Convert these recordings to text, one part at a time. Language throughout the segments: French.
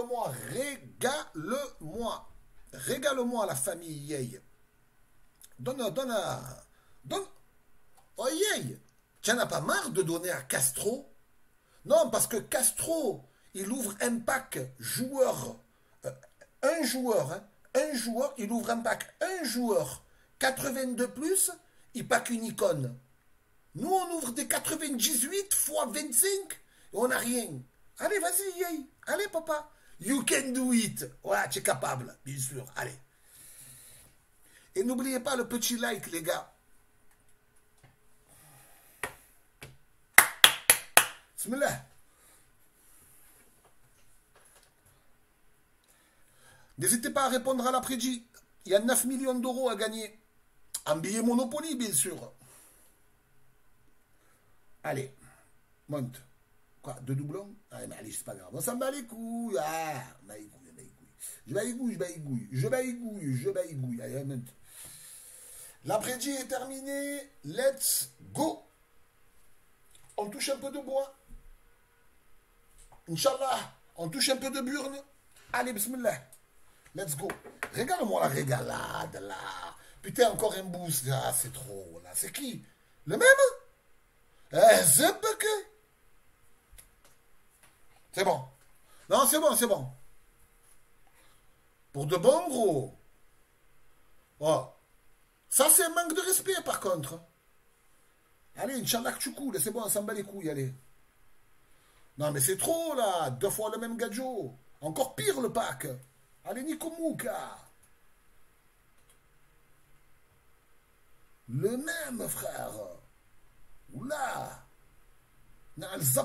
régale-moi, régale-moi. Régale-moi la famille Yey. Donne. Oh Yey, tu n'en as pas marre de donner à Castro? Non, parce que Castro, il ouvre un pack joueur. Un joueur, hein, un joueur, il ouvre un pack. Un joueur, 82 plus, il pack une icône. Nous, on ouvre des 98 fois 25 et on n'a rien. Allez, vas-y, Yey. Allez, papa. You can do it. Ouais, tu es capable, bien sûr. Allez. Et n'oubliez pas le petit like, les gars. Bismillah. N'hésitez pas à répondre à l'après-midi. Il y a 9 millions d'euros à gagner. En billets Monopoly, bien sûr. Allez, monte. Quoi, 2 doublons? Allez, mais allez, c'est pas grave. On s'en bat les couilles. Ah, je baigouille. Allez, monte. L'après-midi est terminé. Let's go. On touche un peu de bois. Inch'Allah. On touche un peu de burne. Allez, bismillah. Let's go. Regarde-moi la régalade, là. Putain, encore un boost. Ah, c'est trop, là. C'est qui? Le même? C'est bon. Non, c'est bon. Pour de bon, gros. Oh. Ça, c'est un manque de respect, par contre. Allez, Inch'Allah que tu coules. C'est bon, on s'en bat les couilles, allez. Non, mais c'est trop, là. 2 fois le même gadjo. Encore pire, le pack. Allez, Nikomouka. Le même, frère. Oula. C'est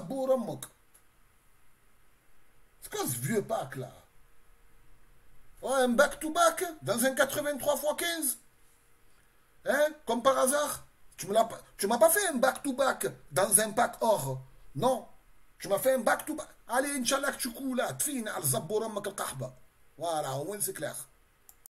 quoi ce vieux pack là? Oh, un back-to-back dans un 83 x 15. Hein? Comme par hasard. Tu m'as pas fait un back-to-back dans un pack or. Non. Tu m'as fait un back-to-back. Allez, Inch'Allah que tu coules là. Tfin al-Zabboura mak al-Kahba. Voilà, au moins c'est clair.